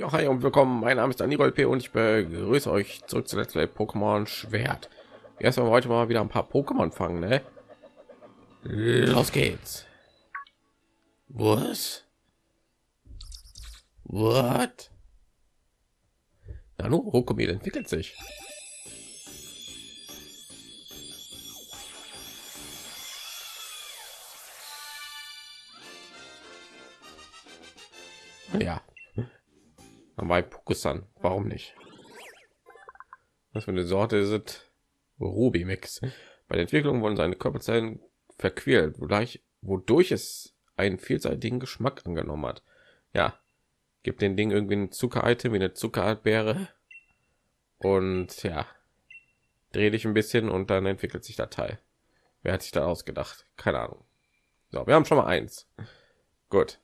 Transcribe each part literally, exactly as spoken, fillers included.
Ja, hi und willkommen. Mein Name ist Daniel P. und ich begrüße euch zurück zu Let's Play Pokémon Schwert. Erstmal heute mal wieder ein paar Pokémon fangen, ne? Los geht's. Was? What? Nanu Rokomil entwickelt sich. Ja. Bei Pokusan, warum nicht? Was für eine Sorte ist Ruby Mix? Bei der Entwicklung wurden seine Körperzellen verquirlt, wodurch, wodurch es einen vielseitigen Geschmack angenommen hat. Ja, gibt den Ding irgendwie ein Zucker-Item wie eine Zuckerbeere und ja, dreh dich ein bisschen und dann entwickelt sich der Teil. Wer hat sich da ausgedacht? Keine Ahnung. So, wir haben schon mal eins. Gut.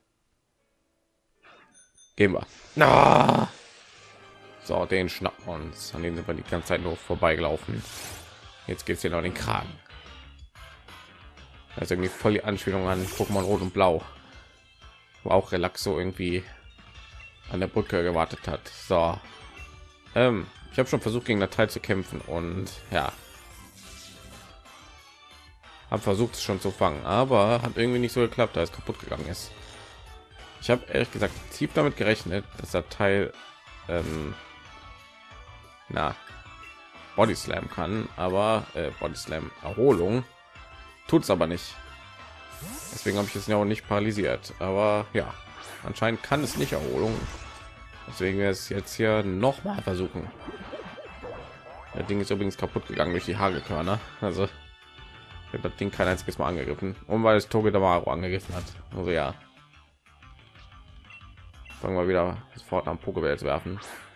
Gehen wir. Ah! So, den schnappen wir uns. An dem sind wir die ganze Zeit nur vorbeigelaufen. Jetzt geht es hier noch den Kragen. Das ist irgendwie voll die Anspielung an Pokémon Rot und Blau, wo auch Relaxo irgendwie an der Brücke gewartet hat. So, ähm, ich habe schon versucht gegen das Teil zu kämpfen und ja, habe versucht es schon zu fangen, aber hat irgendwie nicht so geklappt, da es kaputt gegangen ist. Ich habe ehrlich gesagt tief damit gerechnet, dass der Teil ähm, na Body Slam kann, aber äh, Body Slam Erholung tut es aber nicht. Deswegen habe ich es ja auch nicht paralysiert. Aber ja, anscheinend kann es nicht Erholung. Deswegen wir es jetzt hier noch mal versuchen. Das Ding ist übrigens kaputt gegangen durch die Hagelkörner. Also ich habe das Ding kein einziges Mal angegriffen. Und weil es Togedemaru angegriffen hat. Also ja. Fangen wir wieder sofort am Pokéball zu werfen.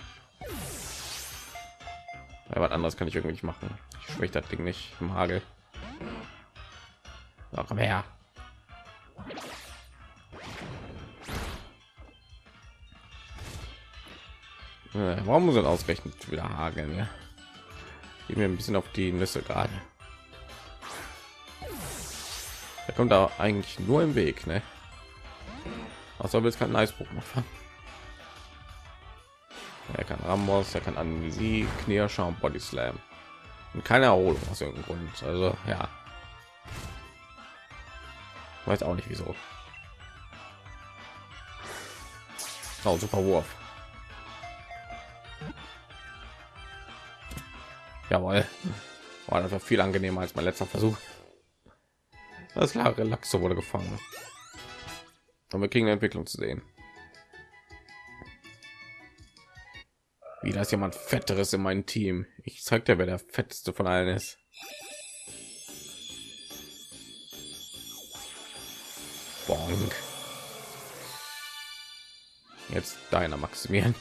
Ja, was anderes kann ich irgendwie nicht machen. Ich schwäche das Ding nicht im Hagel. So, komm her. Äh, warum muss er ausgerechnet wieder hageln? Ja? Gehen wir ein bisschen auf die Nüsse gerade. Er kommt da eigentlich nur im Weg, ne? Außer will es kein Eisbruch machen. Er kann Rambos, er kann Amnesie, Knirscher und Body Slam. Und keine Erholung aus irgendeinem Grund. Also ja. Weiß auch nicht wieso. Oh, super Wurf. Jawohl. War einfach viel angenehmer als mein letzter Versuch. Das klar, Relaxo wurde gefangen. Und wir kriegen eine Entwicklung zu sehen. Wie das jemand Fetteres in meinem Team. Ich zeig dir, wer der fetteste von allen ist. Bonk. Jetzt deiner Maximilian.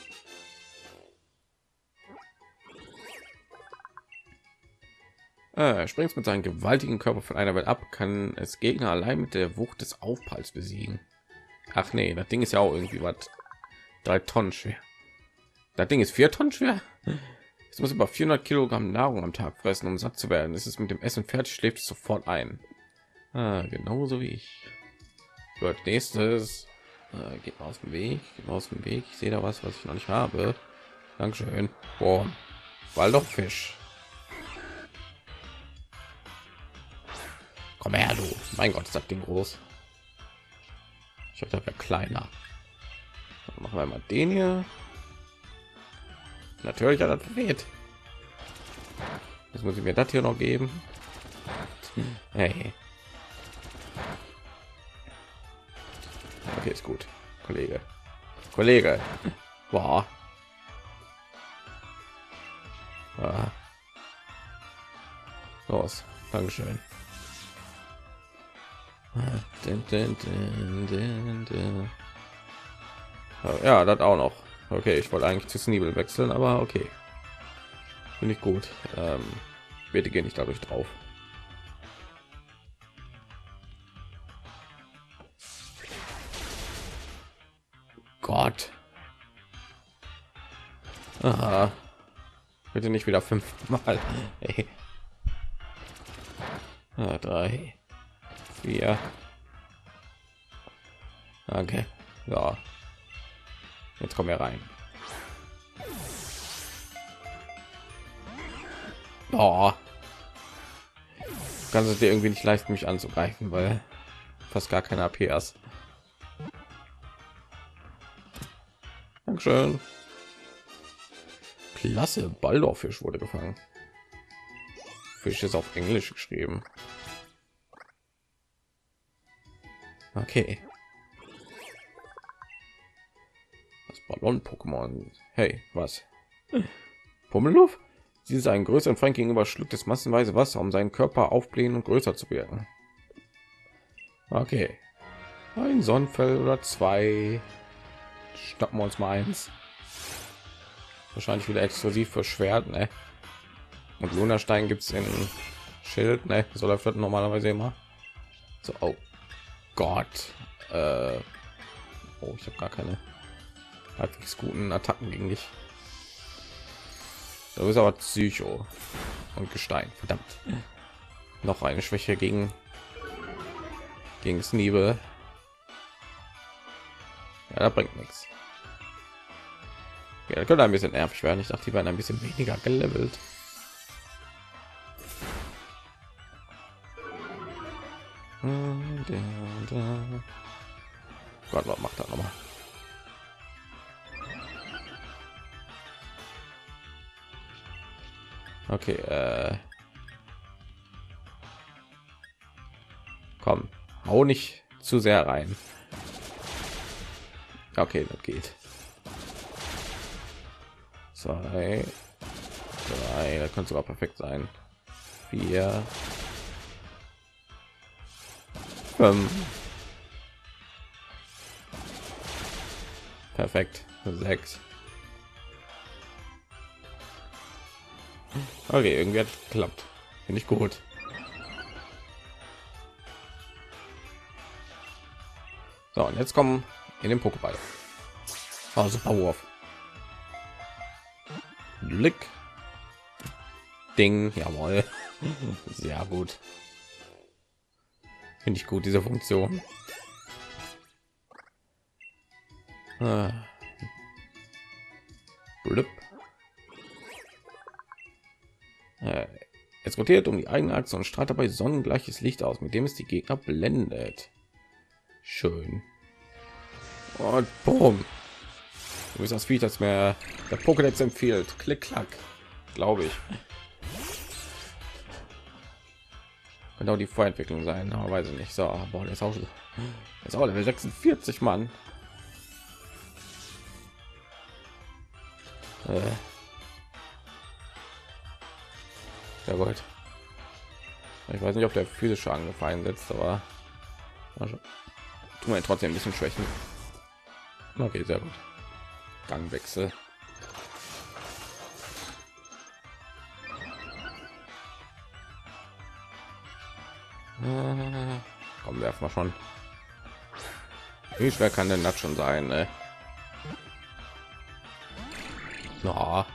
Äh, springt mit seinem gewaltigen Körper von einer Welt ab, kann es Gegner allein mit der Wucht des Aufpralls besiegen. Ach nee, das Ding ist ja auch irgendwie was drei Tonnen schwer. Das Ding ist vier Tonnen schwer. Es muss über vierhundert Kilogramm Nahrung am Tag fressen, um satt zu werden. Es ist mit dem Essen fertig, schläft es sofort ein. Ah, genauso wie ich. Gut, nächstes. Äh, geht mal aus dem Weg, geht mal aus dem Weg. Ich sehe da was, was ich noch nicht habe. Dankeschön. Boah, Waldorffisch. Komm her, du. Mein Gott, ist das Ding groß. Ich habe da wäre kleiner. Dann machen wir mal den hier. Natürlich hat das weht. Jetzt muss ich mir das hier noch geben. Hey. Okay, ist gut, Kollege. Kollege. Boah. Ah. Los. Dankeschön. Ja, das auch noch. Okay, ich wollte eigentlich zu Sneebel wechseln, aber okay. Finde ich gut. Ähm, bitte gehe nicht dadurch drauf. Gott. Aha. Bitte nicht wieder fünfmal. Hey. Ah, drei. Vier. Okay. Ja. Jetzt kommen wir rein. Oh. Kannst du dir irgendwie nicht leisten, mich anzugreifen, weil fast gar keine A P hast. Dankeschön. Klasse, Baldorfisch wurde gefangen. Fisch ist auf Englisch geschrieben. Okay. Das Ballon-Pokémon. Hey, was? Pummeluff? Sie ist ein größeren Feind gegenüber, schluckt es massenweise Wasser, um seinen Körper aufblähen und größer zu werden. Okay. Ein Sonnenfell oder zwei. Schnappen wir uns mal eins. Wahrscheinlich wieder exklusiv für Schwert, ne? Und Lunastein gibt es in Schild, ne? So läuft das normalerweise immer. So, oh Gott. Äh, oh, ich habe gar keine halbwegs guten Attacken gegen dich. Du bist aber Psycho und Gestein. Verdammt. Noch eine Schwäche gegen gegen Sneebel. Ja, da bringt nichts. Ja, könnte ein bisschen nervig werden. Ich dachte, die werden ein bisschen weniger gelevelt. Gott, was macht er noch mal? Okay, äh komm, hau nicht zu sehr rein. Okay, das geht. Zwei, drei, das könnte sogar perfekt sein. Vier, fünf. Perfekt. Sechs. Okay, irgendwie hat es geklappt. Finde ich gut. So, und jetzt kommen in den Pokéball. Oh, super Wurf. Blick. Ding, jawohl. Sehr gut. Finde ich gut, diese Funktion. Ah. Blip. Äh, es rotiert um die eigene Achse und strahlt dabei sonnengleiches Licht aus, mit dem es die Gegner blendet. Schön. Und boom. Du bist das Vieh, das mir der Pokédex empfiehlt. Klick, klack. Glaube ich. Könnte auch die Vorentwicklung sein, aber weiß ich nicht. So, boah, das ist auch, das ist auch Level sechsundvierzig, Mann. Äh. Ja gut. Ich weiß nicht, ob der physische Angriff einsetzt, aber also, tun wir trotzdem ein bisschen schwächen. Okay, sehr gut. Gangwechsel. Äh, komm, werfen wir schon. Wie schwer kann denn das schon sein? Ne? No.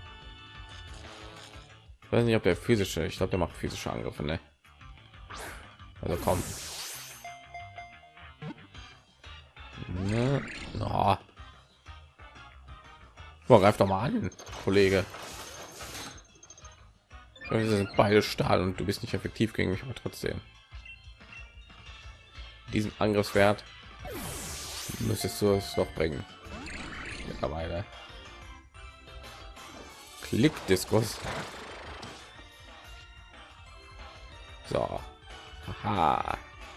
Ich weiß nicht, ob der physische, ich glaube, der macht physische Angriffe, ne? Also komm. Ne? No. Boah, greif doch mal an, Kollege. Wir sind beide Stahl und du bist nicht effektiv gegen mich, aber trotzdem. Diesen Angriffswert müsstest du es doch bringen. Mittlerweile. Klick-Diskus. So. Aha.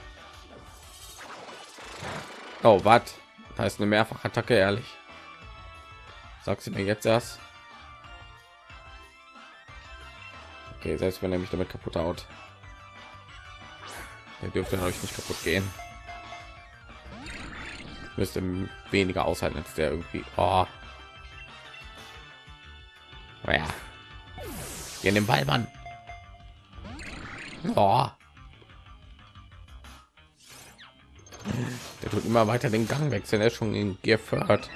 Oh, was? Da ist eine Mehrfachattacke, ehrlich. Sagst du mir jetzt erst? Okay, selbst wenn er mich damit kaputt haut, der dürfte euch nicht kaputt gehen. Müsste weniger aushalten als der irgendwie. Oh. Oh ja. Hier in den Ball, Mann. Oh. Der tut immer weiter den Gang wechseln. Er ist schon in gefördert.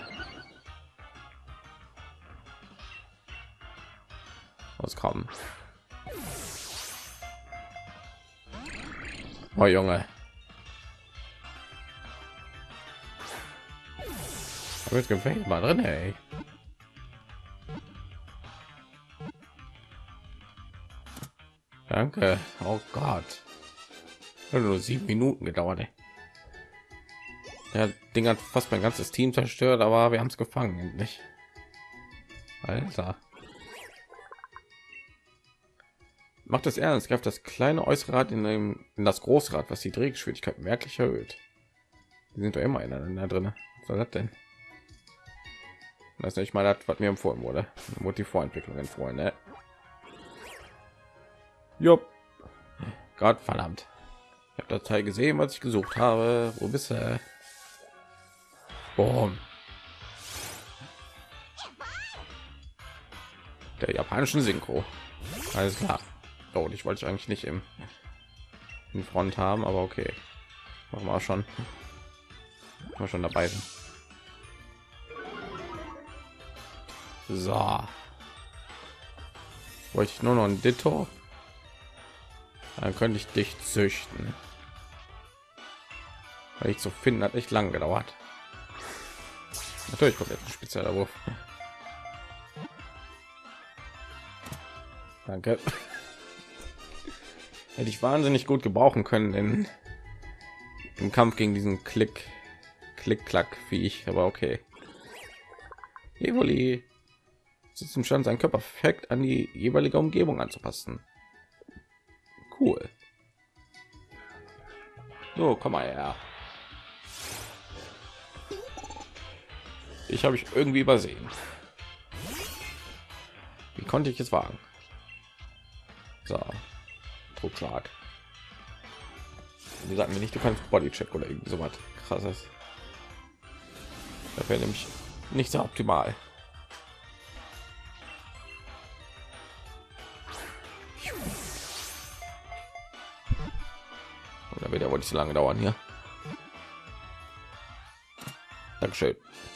Was kommen? Oh Junge. Jetzt gefällt mal drin, ey. Danke. Oh Gott. Hat nur sieben Minuten gedauert, ey. Der Ding hat fast mein ganzes Team zerstört, aber wir haben es gefangen, endlich. Alter. Macht es ernst, greift das kleine äußere Rad in, dem, in das Großrad, was die Drehgeschwindigkeit merklich erhöht. Die sind doch immer ineinander drin. Was soll das denn? Das ist nicht mal das, was mir empfohlen wurde. Mir wurde die Vorentwicklung empfohlen, ne? Jupp. Gott verdammt. Ich habe das Teil gesehen, was ich gesucht habe. Wo bist du? Boom. Der japanischen Synchro. Alles klar. Oh, ich wollte ich eigentlich nicht im in Front haben, aber okay. Machen wir auch schon. Mal schon dabei sind. So. Wollte ich nur noch ein Ditto. Dann könnte ich dich züchten. Weil ich zu finden hat echt lang gedauert. Natürlich kommt jetzt ein spezieller Wurf. Danke. Hätte ich wahnsinnig gut gebrauchen können in, im Kampf gegen diesen Klick, Klick, Klack, wie ich. Aber okay. Evoli ist imstande, seinen Körper perfekt an die jeweilige Umgebung anzupassen. Cool. So, komm mal her. Ich habe ich irgendwie übersehen. Wie konnte ich es wagen? So, Druckschlag. Die sagten mir nicht, du kannst Bodycheck oder irgendwie so was krasses. Das wäre nämlich nicht so optimal. Da wird ja wohl nicht so lange dauern hier. Dankeschön.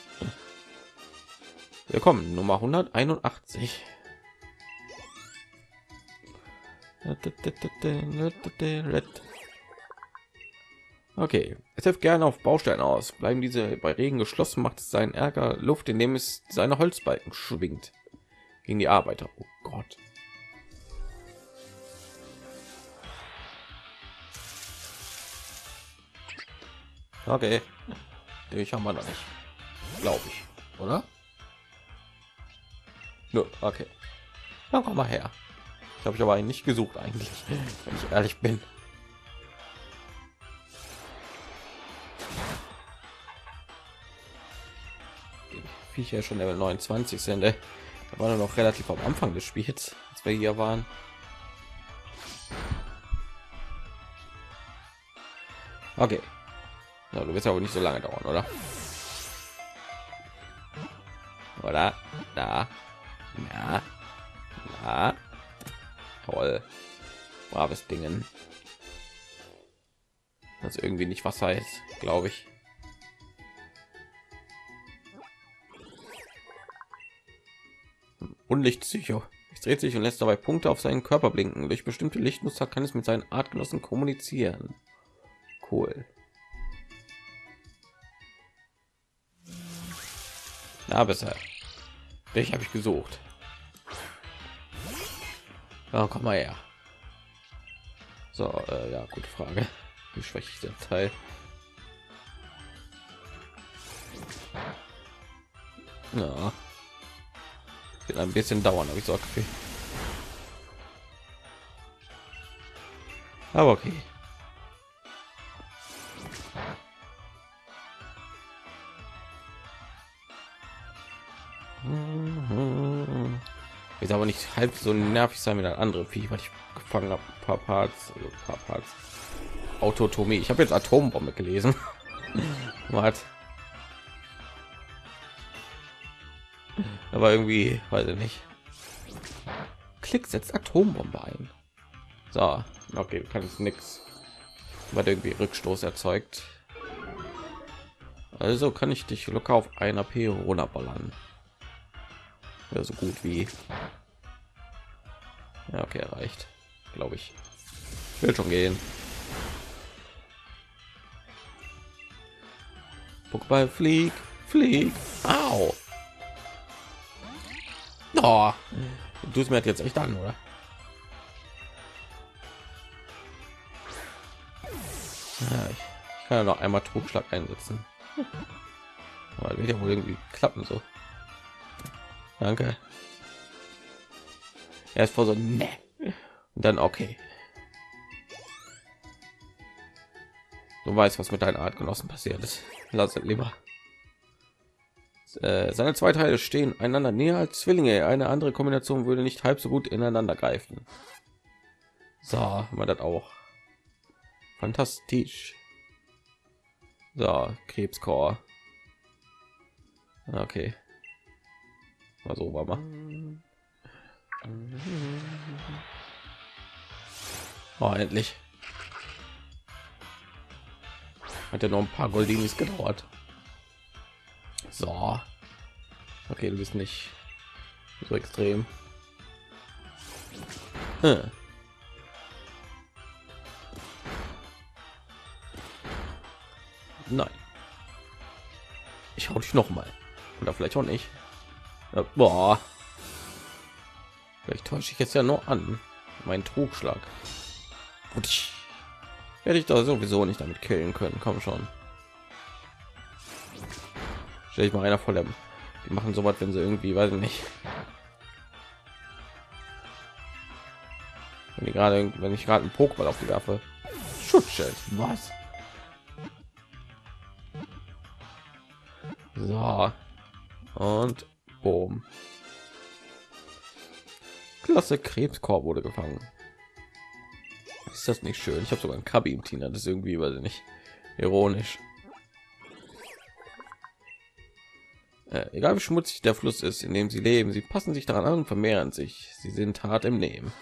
Willkommen, Nummer hunderteinundachtzig. Okay, es hilft gerne auf Bausteinen aus. Bleiben diese bei Regen geschlossen, macht es seinen Ärger Luft, indem es seine Holzbalken schwingt gegen die Arbeiter. Oh Gott. Okay, ich haben wir noch nicht, glaube ich, oder? Nur okay. Na, komm mal her. Ich habe ich aber nicht gesucht eigentlich, wenn ich ehrlich bin. Die Viecher schon Level neunundzwanzig sind, ey. Da war noch relativ am Anfang des Spiels, als wir hier waren. Okay. Ja, du wirst aber nicht so lange dauern, oder? Oder? Da. Ja. Ja. Toll. Braves Dingen. Das irgendwie nicht Wasser ist, glaube ich. Unlichtpsycho. Es dreht sich und lässt dabei Punkte auf seinen Körper blinken. Durch bestimmte Lichtmuster kann es mit seinen Artgenossen kommunizieren. Cool. Na, besser. Dich habe ich gesucht. Ja, komm mal her. So, äh, ja, gute Frage. Wie schwäche ich den Teil? Ja. Wird ein bisschen dauern, habe ich so okay. Aber okay. Ist aber nicht halb so nervig sein wie ein andere Vieh, weil ich gefangen habe. Ein paar Parts, also ein paar Parts. Autotomie. Ich habe jetzt Atombombe gelesen. Was? Aber irgendwie, weiß ich nicht. Klick setzt Atombombe ein. So, okay, kann ich nichts, weil irgendwie Rückstoß erzeugt. Also kann ich dich locker auf ein A P runterballern. Ja, so gut wie. Ja, okay, reicht, glaube ich. Will schon gehen. Pokéball, flieg, Flieg. Au. Oh. Du es mir jetzt echt an, oder? Ja, ich, ich kann ja noch einmal Trugschlag einsetzen. Aber wird ja wohl irgendwie klappen so. Danke. Erst vor so ne. Und dann okay. Du weißt, was mit deinen Artgenossen passiert ist. Lass es lieber. Äh, seine zwei Teile stehen einander näher als Zwillinge. Eine andere Kombination würde nicht halb so gut ineinander greifen. So, haben wir das auch. Fantastisch. So, Krebscore. Okay. Mal so war mal. Oh, endlich. Hat ja noch ein paar Goldinis gedauert. So. Okay, du bist nicht so extrem. Hm. Nein. Ich hau dich noch mal. Oder vielleicht auch nicht. Ja, boah. Vielleicht täusche ich jetzt ja nur an. Mein Trugschlag. Und ich werde ich da sowieso nicht damit killen können. Komm schon. Stell ich mal einer vor dem. Die machen so was, wenn sie irgendwie, weiß ich nicht. Wenn ich gerade, wenn ich gerade einen Pokéball auf die werfe. Schutzschild. Was? So. Und boom. Klasse, Krebskorb wurde gefangen. Ist das nicht schön? Ich habe sogar ein Kabi im Team. Das ist irgendwie, weiß ich nicht, ironisch. Äh, egal wie schmutzig der Fluss ist, in dem sie leben, sie passen sich daran an und vermehren sich. Sie sind hart im Nehmen.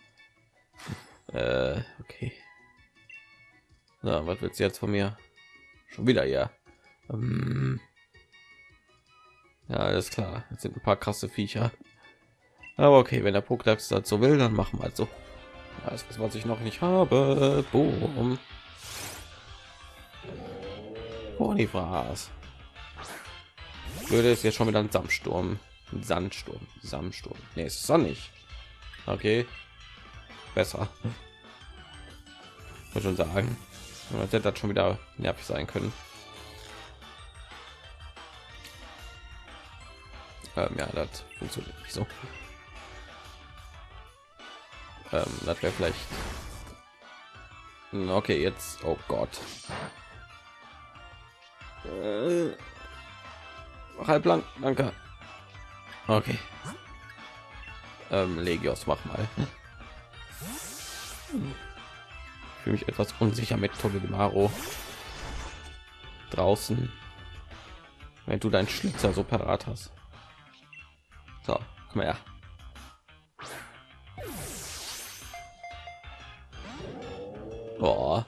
Äh, okay. Na, was willst du jetzt von mir? Schon wieder, ja. Ähm, ja, alles klar. Jetzt sind ein paar krasse Viecher. Aber okay, wenn der Pokédex dazu will, dann machen wir halt so. Alles, was ich noch nicht habe. Boom. Bonifras. Blöde ist jetzt schon wieder ein Sandsturm. Ein Sandsturm. Sandsturm. Nee, es ist sonnig. Okay. Besser. Muss schon sagen. Das hätte das schon wieder nervig sein können. Ähm, ja, das funktioniert nicht so. Ähm, das wäre vielleicht. Okay, jetzt. Oh Gott. Äh, halb lang, danke. Okay. Ähm, Legios, mach mal. Fühle mich etwas unsicher mit Togedemaru draußen, wenn du deinen Schlitzer so parat hast. So, komm her. Boah.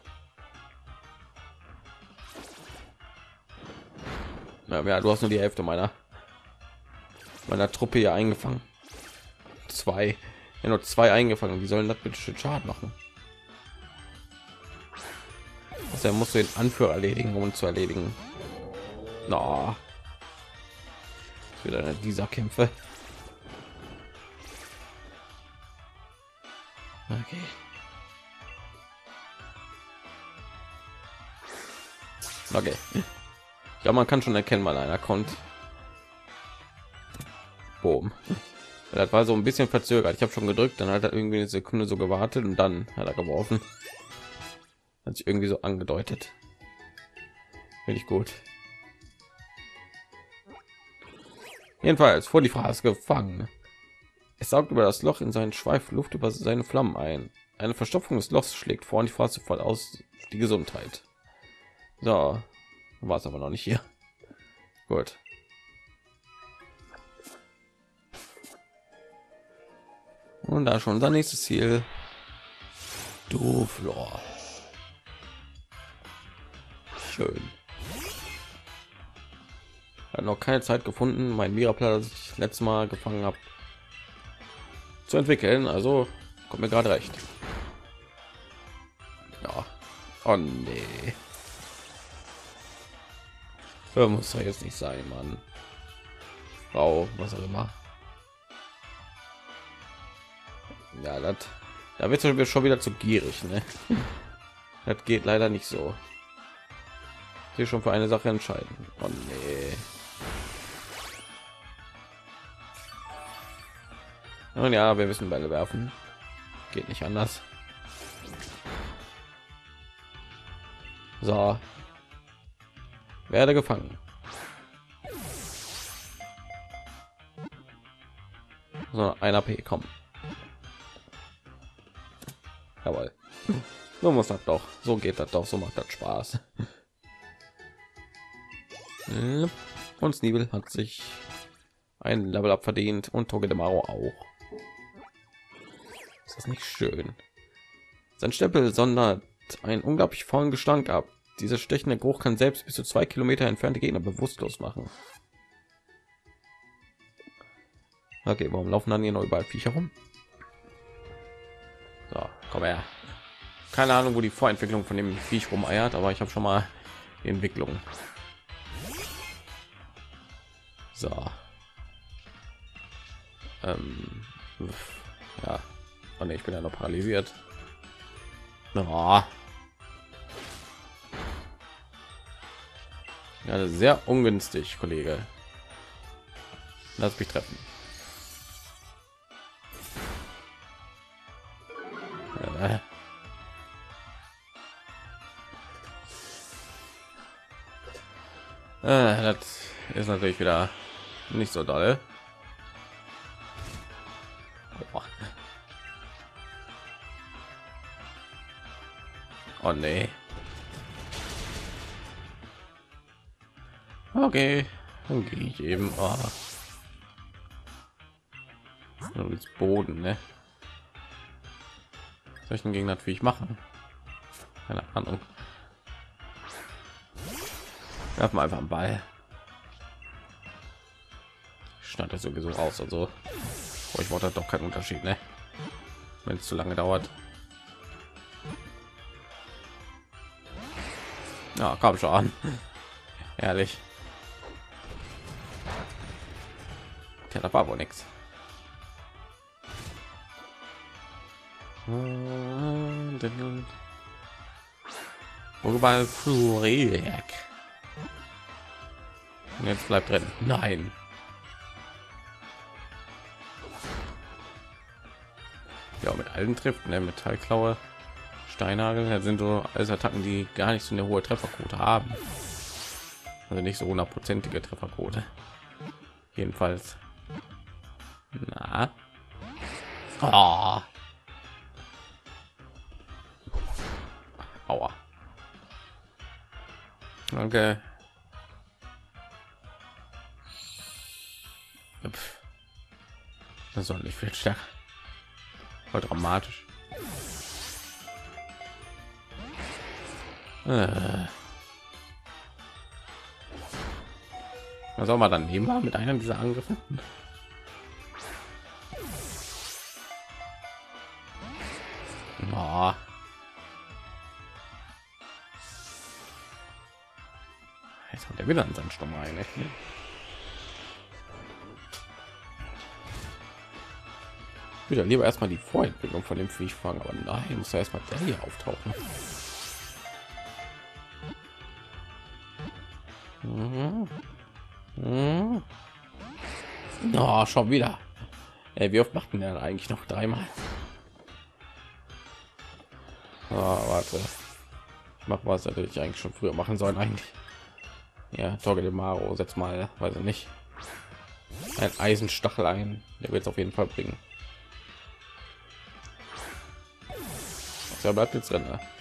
Ja, ja, du hast nur die Hälfte meiner meiner Truppe hier eingefangen. Zwei, ja, nur zwei eingefangen. Wie sollen das bitte schön Schaden machen? Also, er muss den Anführer erledigen, um zu erledigen. No. Wieder eine dieser Kämpfe. Okay. Okay. Ja, man kann schon erkennen, weil einer kommt. Boom. Das war so ein bisschen verzögert. Ich habe schon gedrückt, dann hat er irgendwie eine Sekunde so gewartet und dann hat er geworfen. Hat sich irgendwie so angedeutet. Finde ich gut. Jedenfalls vor die Phrase gefangen. Es saugt über das Loch in seinen Schweif Luft über seine Flammen ein. Eine Verstopfung des Lochs schlägt vor und die Phrase voll aus die Gesundheit. So, war es aber noch nicht hier. Gut. Und da schon unser nächstes Ziel. Du Flor. Schön. Hat noch keine Zeit gefunden, mein Mirapla, das ich letztes Mal gefangen habe, zu entwickeln. Also kommt mir gerade recht. Ja. Oh nee. muss doch jetzt nicht sein, Mann. Frau, was auch immer. Ja, das, da wird wir schon wieder zu gierig, ne? Das geht leider nicht so. Hier schon für eine Sache entscheiden. Oh nee. Und ja, wir müssen Bälle werfen. Geht nicht anders. So. Werde gefangen. So, ein A P, komm. Jawohl. So muss das doch. So geht das doch. So macht das Spaß. Und Sneebel hat sich ein Level Up verdient und Togedemaru auch. Ist das nicht schön? Sein Stempel sondert einen unglaublich faulen Gestank ab. Dieser stechende Geruch kann selbst bis zu zwei Kilometer entfernte Gegner bewusstlos machen. Okay, warum laufen dann hier noch überall Viecher rum? So, komm her. Keine Ahnung, wo die Vorentwicklung von dem Viech rumeiert, aber ich habe schon mal die Entwicklung. So. Ähm, ja. Oh ne, ich bin ja noch paralysiert. Oh. Ja, sehr ungünstig, Kollege. Lass mich treffen. Äh. Äh, das ist natürlich wieder nicht so doll. Oh, oh nee. Okay, dann gehe ich eben. Oh. Ins Boden, ne? Soll ich denn gegen natürlich machen? Keine Ahnung. Werfen wir einfach einen Ball. Schneid das sowieso raus, also oh, ich wollte doch keinen Unterschied, ne? Wenn es zu lange dauert. Ja, komm schon an. Ehrlich. Ja, da war wohl nichts. Wobei Projekt. Jetzt bleibt drin. Nein. Ja, mit allen trifft, ne? Metallklaue, Steinhagel, das sind so alles Attacken, die gar nicht so eine hohe Trefferquote haben. Also nicht so hundertprozentige Trefferquote. Jedenfalls. Na. Oh. Aua. Okay. Das soll nicht viel stärker. Voll dramatisch. Äh. Was soll man dann nehmen war mit einem dieser Angriffe? Oh. Jetzt kommt er wieder an seinen Sturm rein. Wieder lieber erstmal die Vorentwicklung von dem Viech fangen, aber nein, muss erst mal der hier auftauchen. Mhm. Mhm. Oh, schon wieder. Ey, wie oft macht man denn eigentlich noch dreimal? Oh, warte. Ich mach was natürlich eigentlich schon früher machen sollen eigentlich. Ja, Togedemaru, setz mal, weiß ich nicht, ein Eisenstachel ein. Der wird es auf jeden Fall bringen. Der bleibt jetzt drin. Ne?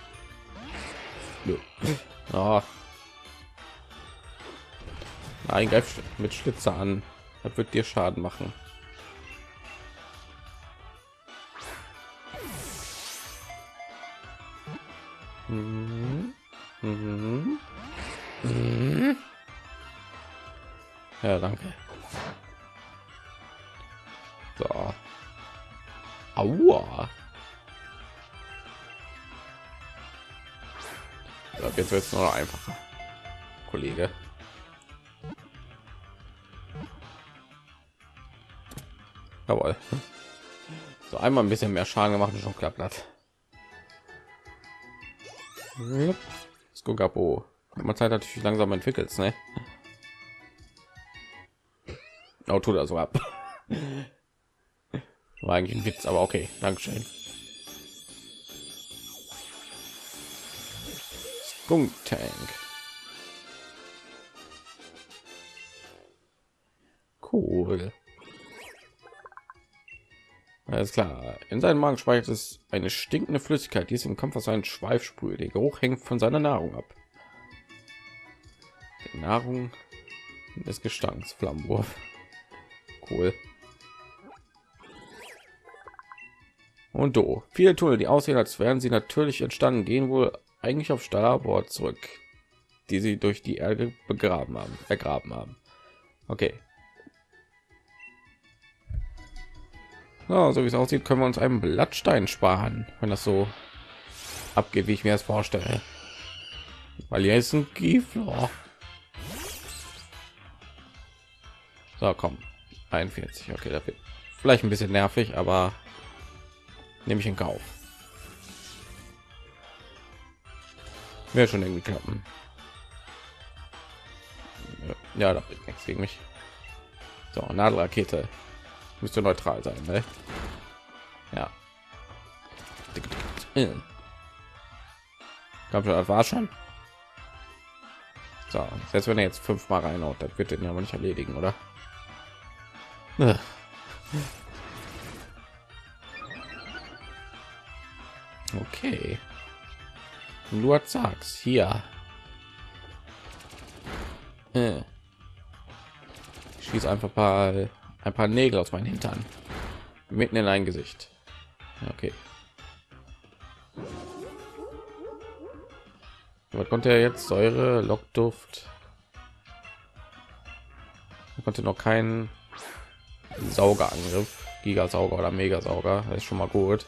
Oh. Nein, greif mit Schlitzer an. Das wird dir Schaden machen. Mhm. Mhm. Mhm. Ja, danke. So. Aua. Jetzt wird es nur noch einfacher, Kollege. Jawohl. So einmal ein bisschen mehr Schaden gemacht und schon klappt das. Skogapo. Wenn man Zeit natürlich langsam entwickelt, ne? Oh, tut er so ab. War eigentlich ein Witz, aber okay, Dankeschön. Skunk Tank. Cool. Alles klar. In seinem Magen speichert es eine stinkende Flüssigkeit, die es im Kampf aus seinen Schweif sprüht. Der Geruch hängt von seiner Nahrung ab. Die Nahrung des Gestanks. Flammenwurf. Cool. Und do. Viele Tunnel, die aussehen, als wären sie natürlich entstanden, gehen wohl eigentlich auf Starboard zurück, die sie durch die Erde begraben haben, vergraben haben. Okay. Ja, so wie es aussieht, können wir uns einen Blattstein sparen, wenn das so abgeht, wie ich mir das vorstelle. Weil hier ist ein Kiefer. So, komm. einundvierzig. Okay, das wird vielleicht ein bisschen nervig, aber nehme ich in Kauf. Wäre schon irgendwie klappen. Ja, da bringt nichts gegen mich. So, Nadelrakete. Müsste neutral sein, ne? Ja. Ich glaube, das war schon. So, selbst wenn er jetzt fünfmal reinhaut, das wird den ja aber nicht erledigen, oder? Okay. Du sagst hier. Ich schieße einfach ein paar, ein paar Nägel aus meinen Hintern. Mitten in ein Gesicht. Okay. Was konnte er jetzt? Säure, Lockduft. Er konnte noch keinen Saugerangriff, Gigasauger oder Megasauger. Das ist schon mal gut.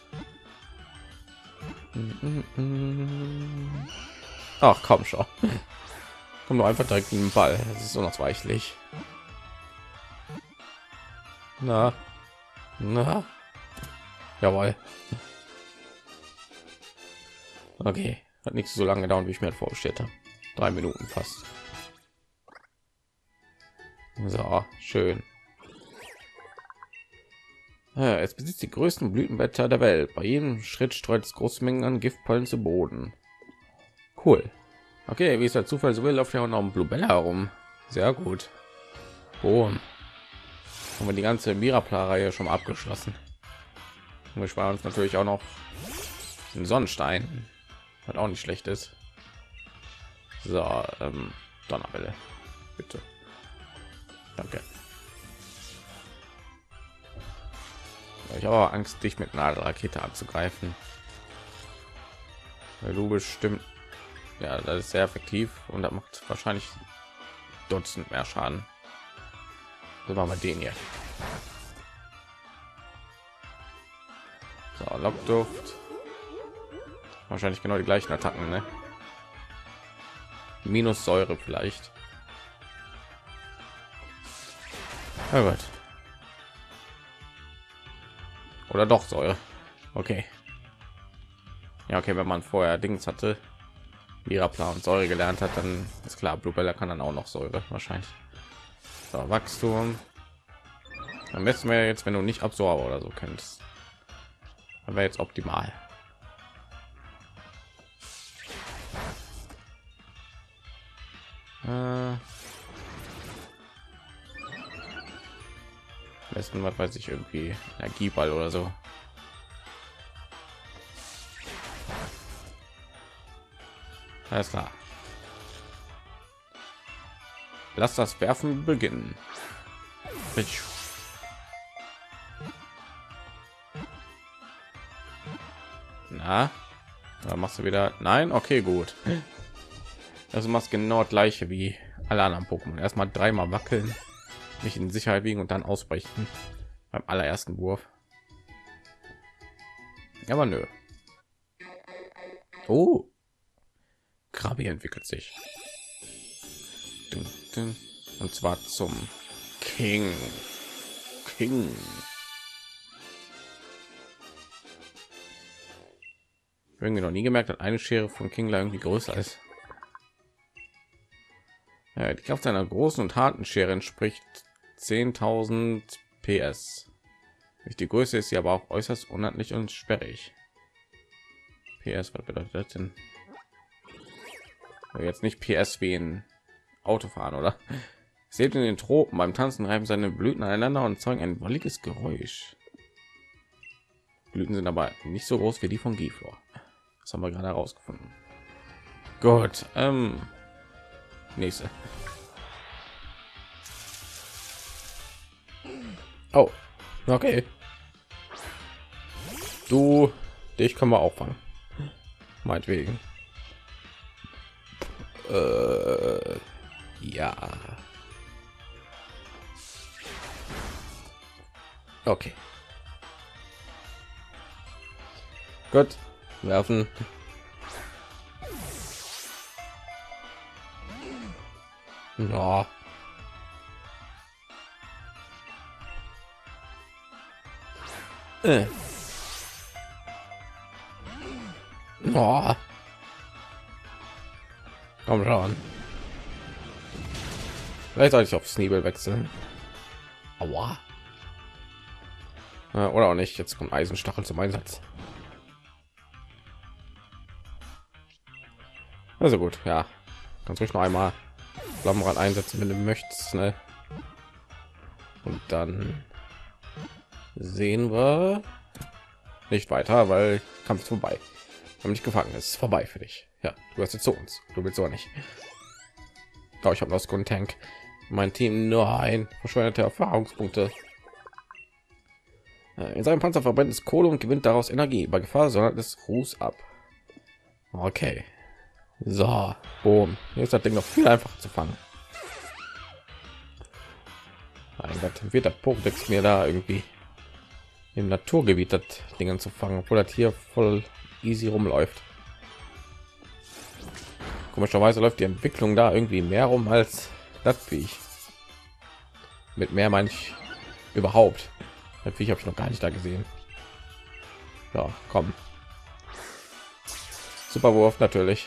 Ach komm schon. Komm nur einfach direkt in den Ball. Das ist unausweichlich. Na, na, jawohl. Okay, hat nicht so lange gedauert, wie ich mir vorgestellt habe. Drei Minuten fast. So, schön. Ja, es besitzt die größten Blütenblätter der Welt. Bei jedem Schritt streut es große Mengen an Giftpollen zu Boden. Cool. Okay, wie es der Zufall so will, läuft ja auch noch ein Bluebella herum. Sehr gut. Boom. Haben wir die ganze Mirapla-Reihe schon abgeschlossen. Und wir sparen uns natürlich auch noch den Sonnenstein, was auch nicht schlecht ist. So, ähm, Donnerwelle, bitte. Danke. Ich habe aber Angst, dich mit einer Rakete anzugreifen, weil du bestimmt, ja, das ist sehr effektiv und das macht wahrscheinlich Dutzend mehr Schaden. So, machen wir den hier. So, Lockduft. Wahrscheinlich genau die gleichen Attacken, ne? Minus Säure vielleicht. Oh Gott. Oder doch Säure. Okay. Ja, okay, wenn man vorher Dings hatte, Mirapla und Säure gelernt hat, dann ist klar, Bluebella kann dann auch noch Säure wahrscheinlich. So, Wachstum. Am besten wäre jetzt, wenn du nicht Absorber oder so kennst. Dann wäre jetzt optimal. Äh, am besten, was weiß ich, irgendwie Energieball oder so. Alles klar. Lass das Werfen beginnen. Ich Na, da machst du wieder. Nein, okay, gut. Also machst genau das gleiche wie alle anderen Pokémon. Erstmal dreimal wackeln, mich in Sicherheit wiegen und dann ausbrechen beim allerersten Wurf. Aber nö. Oh, Krabi entwickelt sich. Und zwar zum King. King. Irgendwie noch nie gemerkt, dass eine Schere von Kingler irgendwie größer ist. Ja, die Kraft einer großen und harten Schere entspricht zehntausend P S. Die Größe ist sie aber auch äußerst unhandlich und sperrig. P S, was bedeutet das denn? Jetzt nicht P S wie in Autofahren, oder? Seht in den Tropen beim Tanzen reiben seine Blüten aneinander und zeugen ein wolliges Geräusch. Blüten sind aber nicht so groß wie die von Giflor. Das haben wir gerade herausgefunden. Gut, ähm, nächste. Oh, okay. Du, dich können wir auffangen. Meinetwegen. Äh, ja. Okay. Gut. Werfen. Ja. Äh. Oh. Komm schon. Vielleicht sollte ich auf Sneebel wechseln. Aua. Ja, oder auch nicht. Jetzt kommt Eisenstachel zum Einsatz. Also gut, ja. Kannst ruhig noch einmal Flammenrad einsetzen, wenn du möchtest. Ne? Und dann sehen wir nicht weiter, weil Kampf ist vorbei. Wir haben nicht gefangen, es ist vorbei für dich. Ja, du hast jetzt zu uns. Du willst so nicht. Oh, ich habe noch einen Tank. Mein Team nur ein verschwendete Erfahrungspunkte. In seinem Panzer verbrennt es Kohle und gewinnt daraus Energie. Bei Gefahr sondern es Ruß ab. Okay. So, boom. Hier ist das Ding noch viel einfacher zu fangen. Mein Gott, wird der Pokédex mir da irgendwie im Naturgebiet das Dingen zu fangen, obwohl das hier voll easy rumläuft. Komischerweise läuft die Entwicklung da irgendwie mehr rum als das Viech. Mit mehr meine ich überhaupt. Das Viech habe ich noch gar nicht da gesehen. Ja, komm. Super Wurf natürlich.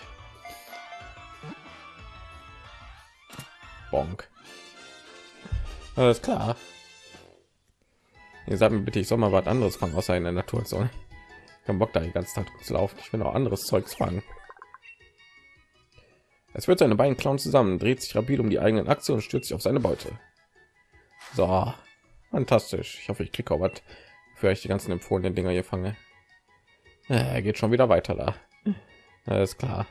Bonk. Alles klar. Ihr sagt mir bitte, ich soll mal was anderes fangen, außer in der Natur. So, kein Bock da die ganze Zeit zu laufen. Ich will auch anderes Zeugs fangen. Es wird seine beiden Clowns zusammen, dreht sich rapide um die eigenen Achse und stürzt sich auf seine Beute. So, fantastisch. Ich hoffe, ich kriege auch was, für ich die ganzen empfohlenen Dinger hier fange. Er geht schon wieder weiter da. Alles klar.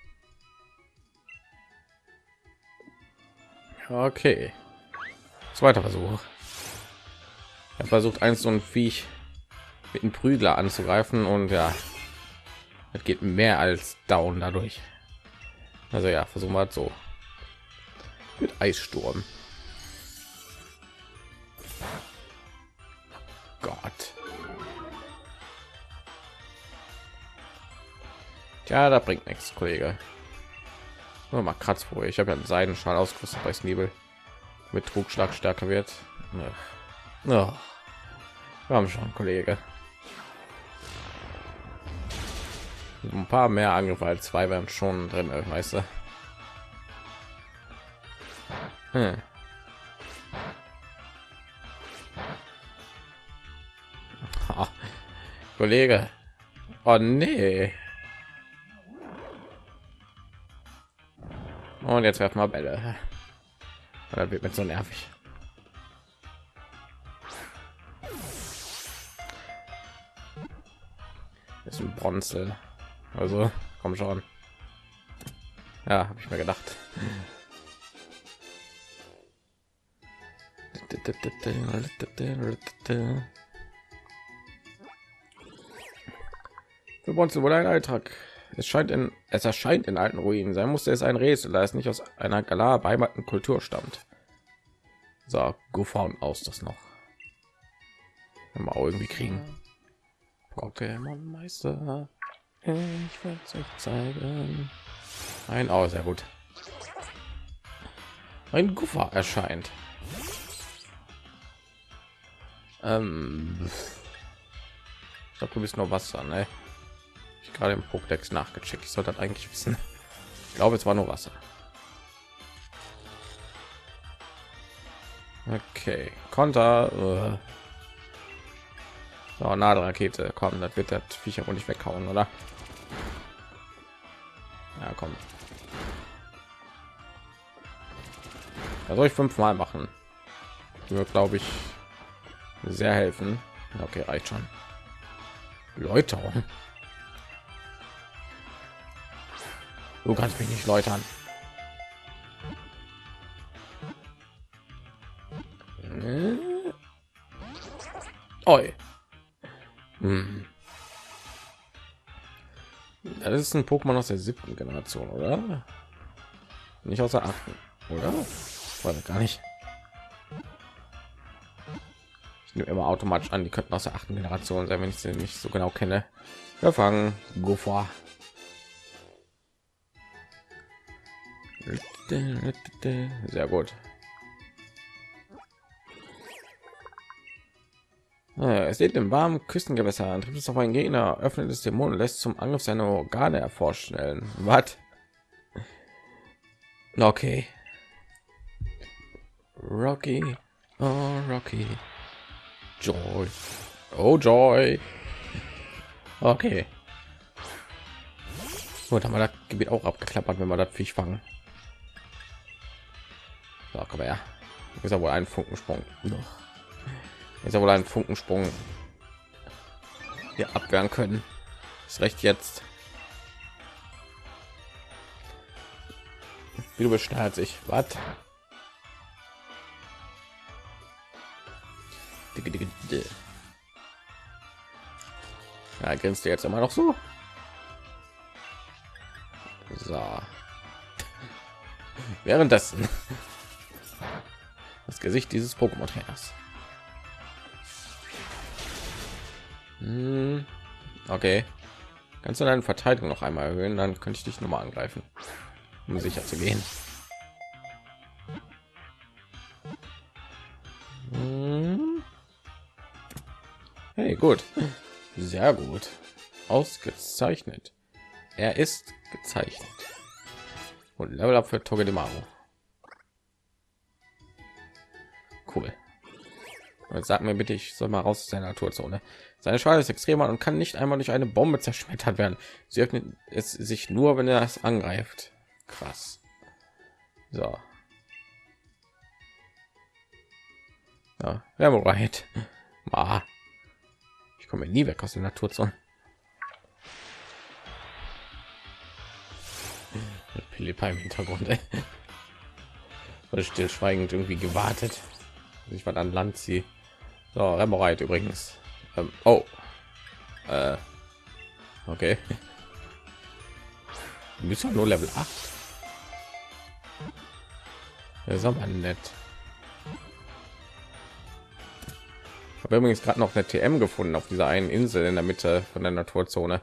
Okay. Zweiter Versuch. Er versucht eins so ein Viech mit einem Prügler anzugreifen und ja, es geht mehr als down dadurch. Also ja, versuchen wir so mit Eissturm. Gott. Ja, da bringt nichts, Kollege. Nur mal Kratzprobe. Ich habe ja einen Seidenschal ausgerüstet bei Sneebel, mit Trugschlag stärker wird. Ja. Wir haben schon, Kollege. Ein paar mehr Angriffe als zwei wären schon drin, weißt du. Hm. Ha. Kollege. Oh nee. Und jetzt werfen wir Bälle. Das wird mit so nervig. Das ist ein Bronze. Also, komm schon. Ja, habe ich mir gedacht. Für Bronze wurde ein Eintrag. Es scheint in es erscheint in alten Ruinen. Sein musste es ein Rätsel, da es nicht aus einer Galar beheimateten Kultur stammt. So, Gofaun aus das noch. Wenn wir auch irgendwie kriegen. Pokémon Meister. Ich will es euch zeigen. Ein oh, sehr gut. Ein Guffer erscheint. Ähm, ich glaube, du bist nur Wasser, ne? Ich gerade im Pokédex nachgecheckt. Ich sollte das eigentlich wissen. Ich glaube, es war nur Wasser. Okay, Konter. Uh. So, Nadelrakete. Komm, das wird das Viecher wohl nicht weghauen, oder? Ja, komm. Da soll ich fünfmal machen. Wird, glaube ich, sehr helfen. Okay, reicht schon. Leute, du kannst mich nicht läutern. Oi. Hm. Das ist ein Pokémon aus der siebten Generation, oder? Nicht aus der achten, oder? Weiß gar nicht. Ich nehme immer automatisch an, die könnten aus der achten Generation sein, wenn ich sie nicht so genau kenne. Wir fangen go vor. Sehr gut. Es lebt im warmen Küstengewässer, trifft es auf einen Gegner, öffnet es den Mund und lässt zum Angriff seine Organe hervorstellen. Was? Okay. Rocky, oh Rocky. Joy. Oh Joy. Okay. Gut, haben wir das Gebiet auch abgeklappert, wenn wir das Viech fangen. So, komm her. Ist ja wohl ein Funkensprung. Ist ja wohl ein Funkensprung hier abwehren können. Ist recht jetzt. Wie du beschnallt sich. Was? Ja, grinst du jetzt immer noch so? So. Währenddessen das Gesicht dieses Pokémon-Trainers. Hm. Okay. Kannst du deine Verteidigung noch einmal erhöhen? Dann könnte ich dich noch mal angreifen, um sicher zu gehen. Hm. Hey, gut. Sehr gut. Ausgezeichnet. Er ist gezeichnet. Und Level Up für Togedemaru. Cool. Jetzt sag mir bitte, ich soll mal raus aus der Naturzone. Seine Schale ist extrem und kann nicht einmal durch eine Bombe zerschmettert werden. Sie öffnet es sich nur, wenn er es angreift. Krass. So. Ja, ja, bereit. Ah. Ich komme nie weg aus der Naturzone. Pilipa im Hintergrund. Oder stillschweigend irgendwie gewartet. Ich war an Land ziehe. So, Remorite übrigens. Ähm, oh. Äh, okay. Du bist ja nur Level acht. Das ist aber nett. Ich habe übrigens gerade noch eine T M gefunden auf dieser einen Insel in der Mitte von der Naturzone.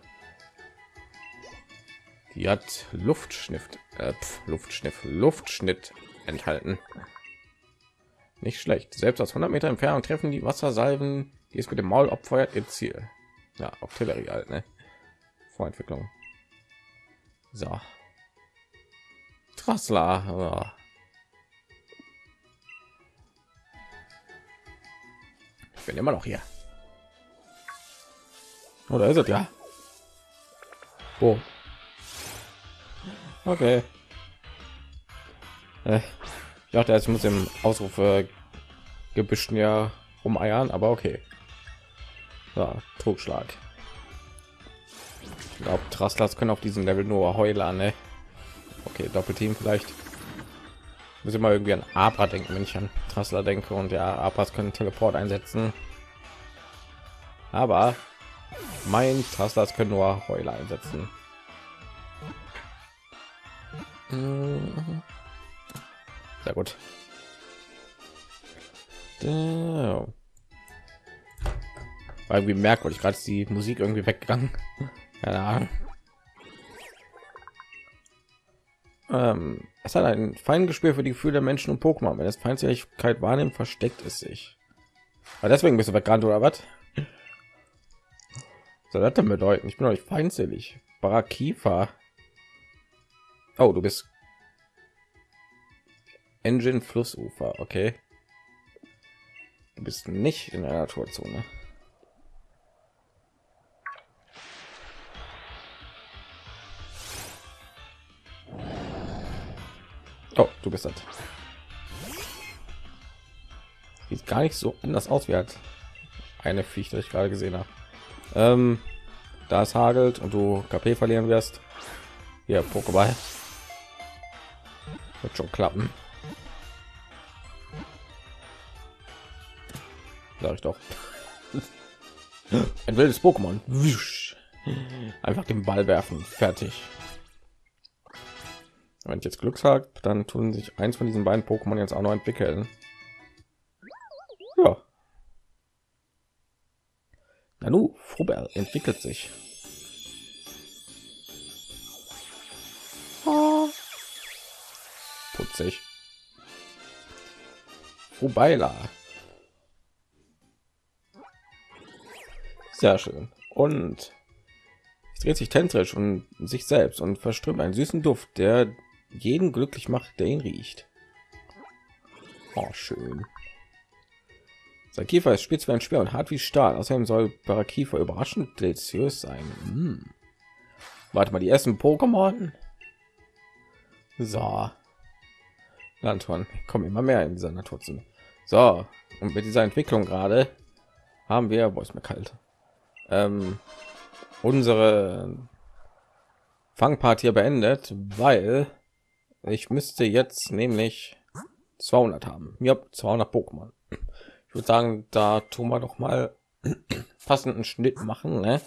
Die hat Luftschnitt, äh, pf, Luftschnitt, Luftschnitt enthalten. Nicht schlecht. Selbst aus hundert Meter Entfernung treffen die Wassersalven, die es mit dem Maul abfeuert, ihr Ziel. Ja, Artillerie halt, ne? Vorentwicklung. So. Trassler. Oh. Ich bin immer noch hier. Oder ist es ja? Oh. Okay. Äh, ich dachte, ich muss im Ausrufe Gebüschen ja rumeiern, aber okay. Ja, Trugschlag. Ich glaube, Trasslers können auf diesem Level nur Heuler, ne? Okay, Doppelteam vielleicht. Muss immer irgendwie an Abra denken, wenn ich an Trassler denke, und ja, Abras können Teleport einsetzen. Aber mein Trasslers können nur Heuler einsetzen. Sehr gut. War irgendwie merkwürdig, gerade ist die Musik irgendwie weggegangen. Keine Ahnung. Ähm, es hat ein Feingespür für die Gefühle der Menschen und Pokémon. Wenn es Feindseligkeit wahrnimmt, versteckt es sich. Aber deswegen bist du weggerannt oder was? Soll das denn bedeuten? Ich bin euch feindselig. Barakifa. Oh, du bist Engine Flussufer, okay. Du bist nicht in der Naturzone. Oh, du bist das. Sieht gar nicht so anders aus wie halt eine Fichte, die ich gerade gesehen habe. Ähm, da es hagelt und du K P verlieren wirst. Hier, Pokéball. Wird schon klappen. Sag ich doch. Ein wildes Pokémon. Einfach den Ball werfen. Fertig. Wenn ich jetzt Glück habe, dann tun sich eins von diesen beiden Pokémon jetzt auch noch entwickeln. Ja. Nanu, Frubel entwickelt sich. Oh. Putzig. Frubeila. Sehr schön. Und es dreht sich täntrisch und sich selbst und verströmt einen süßen Duft, der jeden glücklich macht, der ihn riecht. Oh, schön. Sein Kiefer ist spitz wie ein Speer und hart wie Stahl. Außerdem soll Barakifa überraschend deliziös sein. Hm. Warte mal, die ersten Pokémon. So. Anton, kommen immer mehr in dieser Natur zu. So, und mit dieser Entwicklung gerade haben wir, wo ist mir kalt, ähm, unsere Fangpart hier beendet, weil ich müsste jetzt nämlich zweihundert haben. Ja, zweihundert Pokémon. Ich würde sagen, da tun wir doch mal passenden Schnitt machen, ne?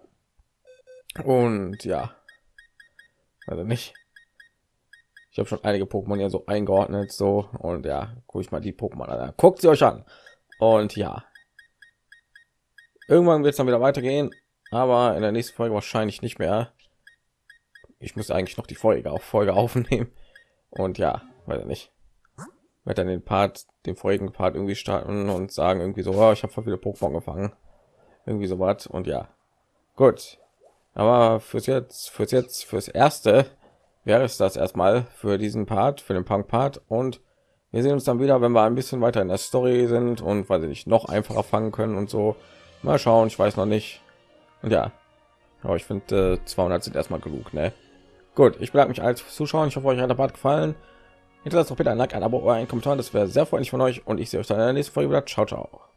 Und ja, also nicht. Ich habe schon einige Pokémon ja so eingeordnet, so, und ja, gucke ich mal die Pokémon an. Guckt sie euch an. Und ja, irgendwann wird es dann wieder weitergehen, aber in der nächsten Folge wahrscheinlich nicht mehr. Ich muss eigentlich noch die Folge auf Folge aufnehmen. Und ja, weiß nicht. Werde dann den Part, den vorigen Part irgendwie starten und sagen irgendwie so, oh, ich habe voll viele Pokémon gefangen. Irgendwie so was. Und ja, gut. Aber fürs jetzt, fürs jetzt, fürs Erste wäre es das erstmal für diesen Part, für den Punk-Part. Und wir sehen uns dann wieder, wenn wir ein bisschen weiter in der Story sind und weil sie nicht noch einfacher fangen können und so. Mal schauen, ich weiß noch nicht. Und ja, aber ich finde äh, zweihundert sind erstmal genug, ne? Gut, ich bedanke mich als Zuschauen. Ich hoffe, euch hat der Part gefallen. Hinterlasst doch bitte ein Like, ein Abo oder ein Kommentar, das wäre sehr freundlich von euch und ich sehe euch dann in der nächsten Folge wieder. Ciao, ciao.